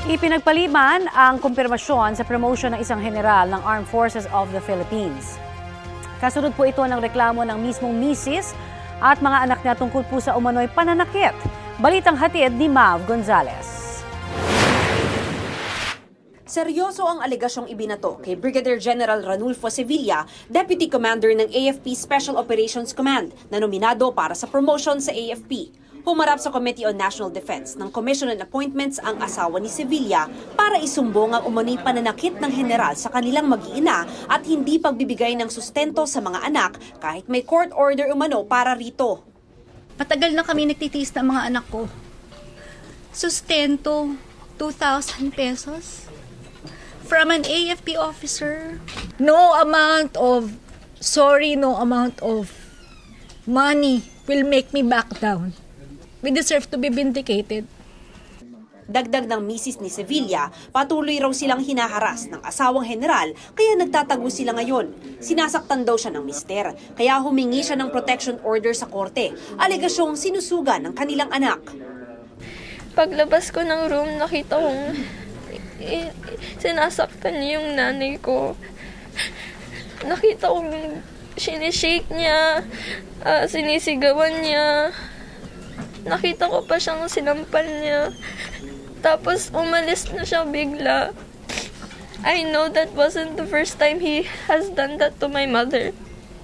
Ipinagpaliban ang kumpirmasyon sa promotion ng isang general ng Armed Forces of the Philippines. Kasunod po ito ng reklamo ng mismong misis at mga anak niya tungkol po sa umano'y pananakit. Balitang hatid ni Mav Gonzales. Seryoso ang alegasyong ibinato kay Brigadier General Ranulfo Sevilla, Deputy Commander ng AFP Special Operations Command, na nominado para sa promotion sa AFP. Humarap sa Committee on National Defense ng Commission on Appointments ang asawa ni Sevilla para isumbong ang umano'y pananakit ng general sa kanilang mag-iina at hindi pagbibigay ng sustento sa mga anak kahit may court order umano para rito. Matagal na kami nagtitiis ng mga anak ko. Sustento, 2,000 pesos. From an AFP officer. No amount of money will make me back down. We deserve to be vindicated. Dagdag ng misis ni Sevilla, patuloy raw silang hinaharas ng asawang general kaya nagtatago sila ngayon. Sinasaktan daw siya ng mister, kaya humingi siya ng protection order sa korte. Alegasyong sinusuga ng kanilang anak. Paglabas ko ng room, nakita kong sinasaktan niya yung nanay ko. Nakita kong sinishake niya, sinisigawan niya. Nakita ko pa siyang sinampal niya. Tapos umalis na siya bigla. I know that wasn't the first time he has done that to my mother.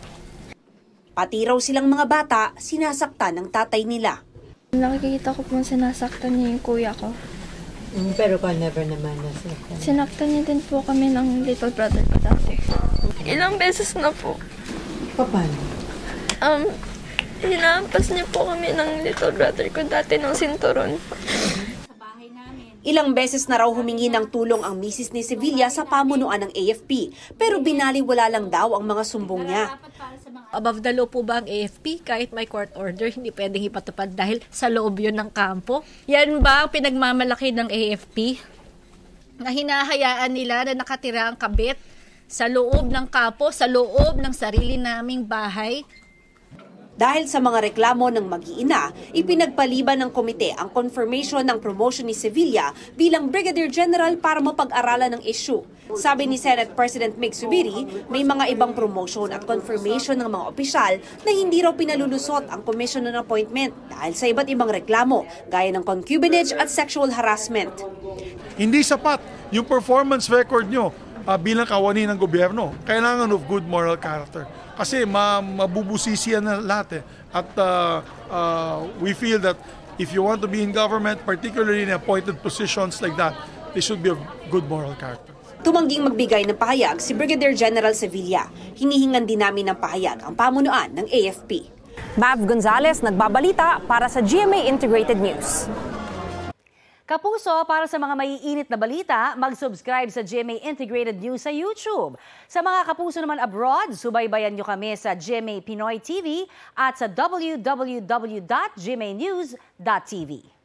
Pati raw silang mga bata, sinasaktan ng tatay nila. Nakikita ko pong sinasaktan niya yung kuya ko. Pero ka never naman nasaktan. Sinaktan niya din po kami ng little brother ko dati. Ilang beses na po. Paano? Hinahampas niya po kami ng little brother ko dati ng sinturon. Ilang beses na raw humingi ng tulong ang misis ni Sevilla sa pamunuan ng AFP, pero binaliwala lang daw ang mga sumbong niya. Above the law po ba ang AFP? Kahit may court order, hindi pwedeng ipatupad dahil sa loob yun ng kampo? Yan ba ang pinagmamalaki ng AFP? Na hinahayaan nila na nakatira ang kabit sa loob ng kampo, sa loob ng sarili naming bahay? Dahil sa mga reklamo ng mag-iina, ipinagpaliban ng komite ang confirmation ng promotion ni Sevilla bilang Brigadier General para mapag-aralan ng issue. Sabi ni Senate President Mig Zubiri, may mga ibang promotion at confirmation ng mga opisyal na hindi raw pinalulusot ang Commission on Appointment dahil sa iba't ibang reklamo gaya ng concubinage at sexual harassment. Hindi sapat yung performance record nyo bilang kawani ng gobyerno. Kailangan of good moral character. Kasi mabubusisian na lahat eh. At we feel that if you want to be in government, particularly in appointed positions like that, they should be of good moral character. Tumangging magbigay ng pahayag si Brigadier General Sevilla. Hinihingan din namin ng pahayag ang pamunuan ng AFP. Mav Gonzales, nagbabalita para sa GMA Integrated News. Kapuso, para sa mga maiinit na balita, mag-subscribe sa GMA Integrated News sa YouTube. Sa mga kapuso naman abroad, subaybayan nyo kami sa GMA Pinoy TV at sa www.gmanews.tv.